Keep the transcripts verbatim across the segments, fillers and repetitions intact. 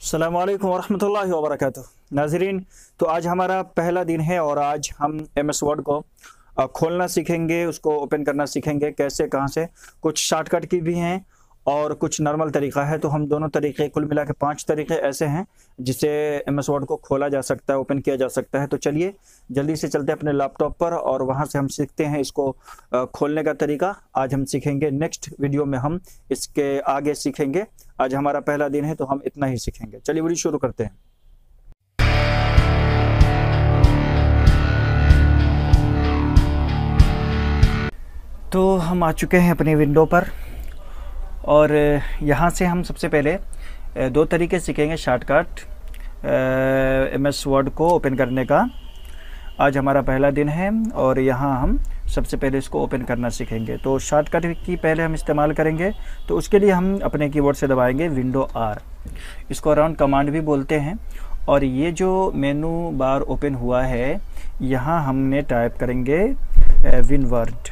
अस्सलामुअलैकुम वरहमतुल्लाहि वबरकातुह। नाज़रीन, तो आज हमारा पहला दिन है और आज हम एम एस वर्ड को खोलना सीखेंगे, उसको ओपन करना सीखेंगे कैसे, कहाँ से। कुछ शॉर्टकट की भी हैं और कुछ नॉर्मल तरीका है, तो हम दोनों तरीके, कुल मिला के पाँच तरीके ऐसे हैं जिससे एम एस वर्ड को खोला जा सकता है, ओपन किया जा सकता है। तो चलिए जल्दी से चलते हैं अपने लैपटॉप पर और वहाँ से हम सीखते हैं इसको खोलने का तरीका। आज हम सीखेंगे, नेक्स्ट वीडियो में हम इसके आगे सीखेंगे। आज हमारा पहला दिन है तो हम इतना ही सीखेंगे। चलिए वीडियो शुरू करते हैं। तो हम आ चुके हैं अपनी विंडो पर और यहाँ से हम सबसे पहले दो तरीके सीखेंगे शॉर्टकट एम एस वर्ड को ओपन करने का। आज हमारा पहला दिन है और यहाँ हम सबसे पहले इसको ओपन करना सीखेंगे। तो शॉर्टकट की पहले हम इस्तेमाल करेंगे, तो उसके लिए हम अपने कीबोर्ड से दबाएंगे विंडो आर। इसको राउंड कमांड भी बोलते हैं। और ये जो मेनू बार ओपन हुआ है, यहाँ हमने टाइप करेंगे विनवर्ड।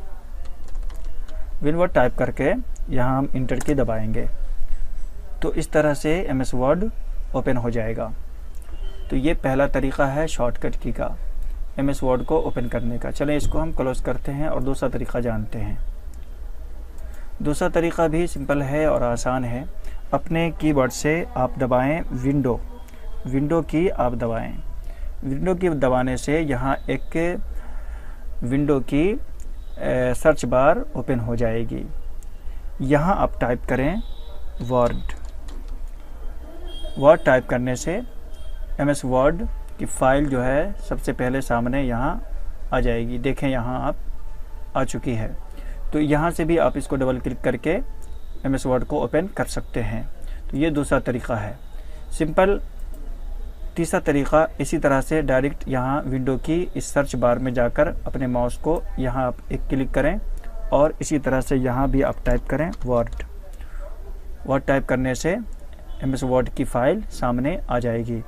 विनवर्ड टाइप करके यहाँ हम इंटर की दबाएंगे, तो इस तरह से एम एस वर्ड ओपन हो जाएगा। तो ये पहला तरीका है शॉर्टकट की का एम एस वर्ड को ओपन करने का। चलें इसको हम क्लोज करते हैं और दूसरा तरीका जानते हैं। दूसरा तरीका भी सिंपल है और आसान है। अपने कीबोर्ड से आप दबाएं विंडो, विंडो की आप दबाएं। विंडो की दबाने से यहाँ एक विंडो की सर्च बार ओपन हो जाएगी। यहाँ आप टाइप करें वर्ड। वर्ड टाइप करने से एम एस वर्ड की फाइल जो है सबसे पहले सामने यहाँ आ जाएगी। देखें यहाँ आप आ चुकी है। तो यहाँ से भी आप इसको डबल क्लिक करके एम एस वर्ड को ओपन कर सकते हैं। तो ये दूसरा तरीका है सिंपल। तीसरा तरीका इसी तरह से डायरेक्ट यहाँ विंडो की इस सर्च बार में जाकर अपने माउस को यहाँ आप एक क्लिक करें और इसी तरह से यहाँ भी आप टाइप करें वर्ड। वर्ड टाइप करने से एम एस वर्ड की फाइल सामने आ जाएगी।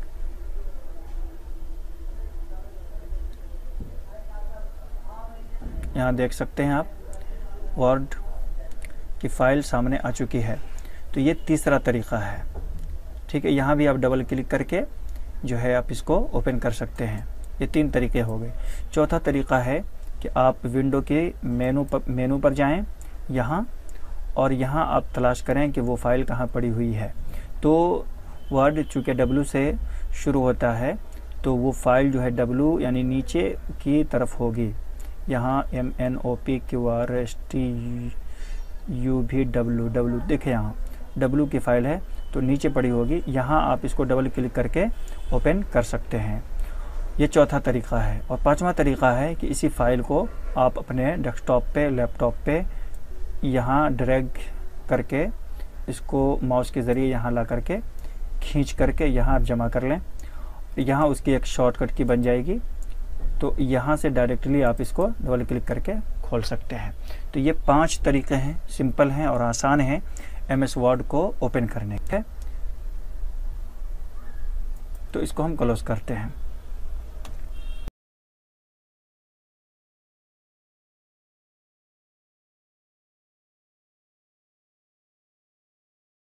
यहाँ देख सकते हैं आप वर्ड की फाइल सामने आ चुकी है। तो ये तीसरा तरीका है, ठीक है। यहाँ भी आप डबल क्लिक करके जो है आप इसको ओपन कर सकते हैं। ये तीन तरीके हो गए। चौथा तरीका है कि आप विंडो के मेनू पर मेनू पर जाएं यहाँ, और यहाँ आप तलाश करें कि वो फाइल कहाँ पड़ी हुई है। तो वर्ड चूँकि डब्ल्यू से शुरू होता है, तो वो फाइल जो है डब्ल्यू यानी नीचे की तरफ होगी। यहाँ M N O P Q R S T U भी डब्ल्यू डब्ल्यू देखें, यहाँ डब्ल्यू की फाइल है तो नीचे पड़ी होगी। यहाँ आप इसको डबल क्लिक करके ओपन कर सकते हैं। ये चौथा तरीका है। और पांचवा तरीका है कि इसी फाइल को आप अपने डेस्कटॉप पे, लैपटॉप पे यहाँ ड्रैग करके इसको माउस के ज़रिए यहाँ ला करके खींच करके यहाँ आप जमा कर लें। यहाँ उसकी एक शॉर्टकट की बन जाएगी। तो यहाँ से डायरेक्टली आप इसको डबल क्लिक करके खोल सकते हैं। तो ये पांच तरीके हैं, सिंपल हैं और आसान हैं एम एस वर्ड को ओपन करने के। तो इसको हम क्लोज करते हैं।